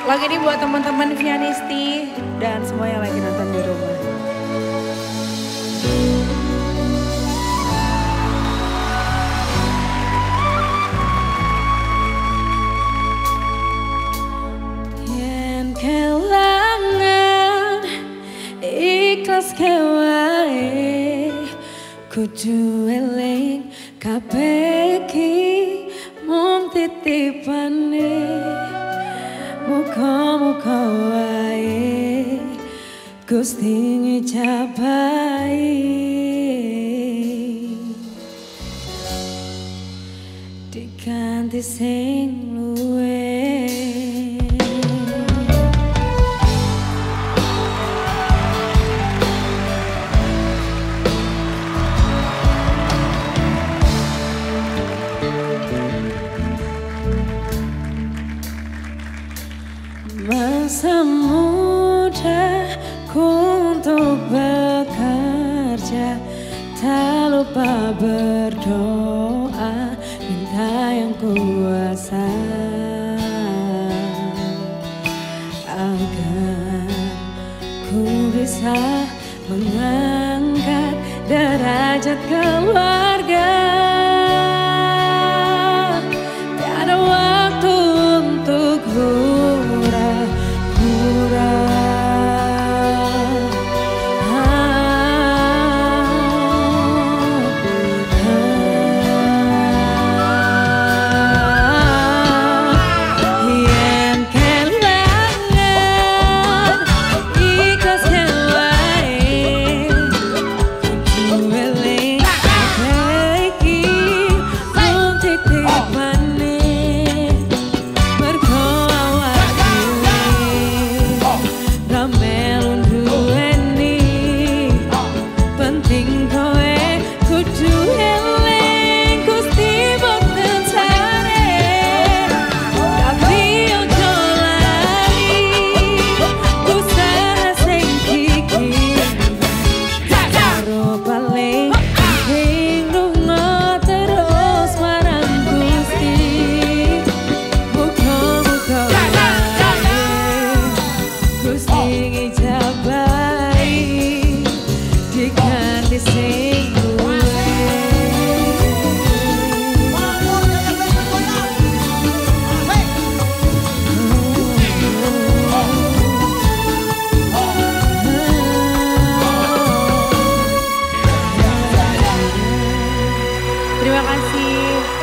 Lagu ini buat teman-teman vyanisty dan semua yang lagi nonton di rumah. Yen kelangan ikhlas kewae kudu eling kabeh iki mung titipane. Muka-muka wae Gusti ngijabahi diganti sing luwe. Masa mudaku untuk bekerja, tak lupa berdoa, minta yang kuasa agar ku bisa mengangkat derajat keluarga. Tiada waktu untuk terima kasih.